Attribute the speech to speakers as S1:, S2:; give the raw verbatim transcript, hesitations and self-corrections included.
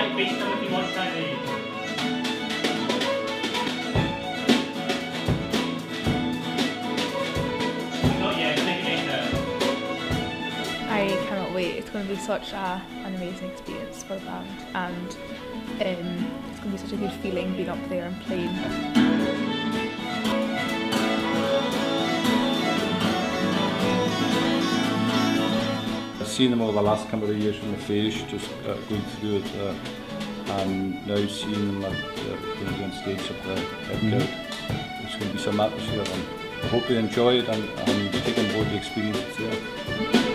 S1: Right, base number one time. Not yet, take it later.
S2: I cannot wait. It's going to be such a, an amazing experience for the band, and um, it's going to be such a good feeling being up there and playing.
S3: I've seen them over the last couple of years from the Fairs, just uh, going through it, uh, and now seeing them at, uh, going to be on stage at the Head Crowd. It's going to be some atmosphere, and I hope they enjoy it and, and take on board the experience there.